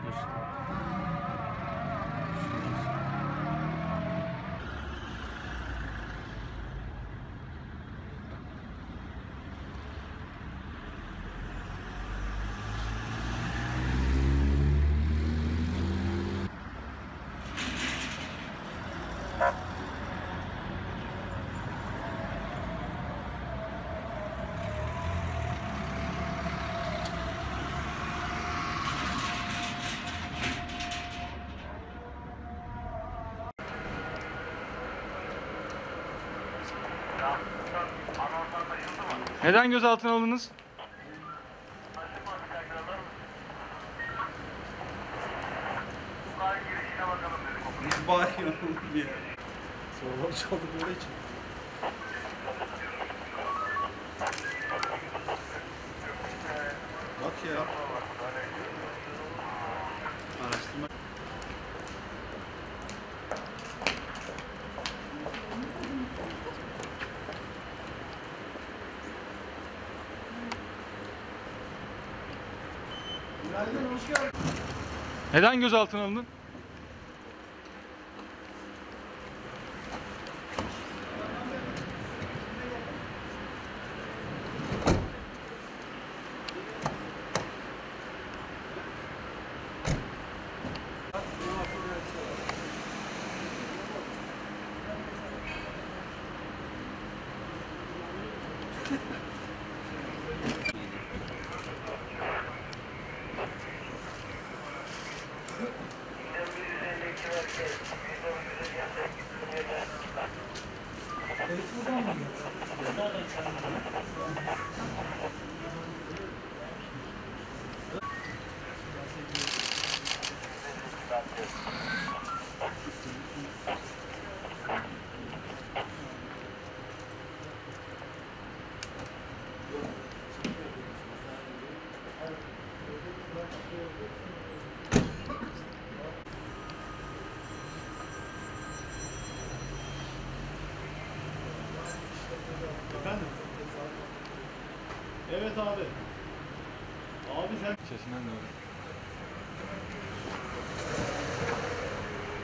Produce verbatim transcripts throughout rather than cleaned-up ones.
olsun. Neden gözaltına alındınız? Biz bağırıyoruz diye. Sorular çaldıkları için. Bak ya. Araştırma. Günaydın, hoş geldin. Neden gözaltına alındın? Efendim? Evet abi. Abi sen... Sesinden doğru.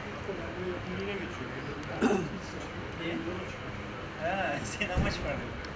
Yine geçiyor. Niye? Ha, senin amaç var.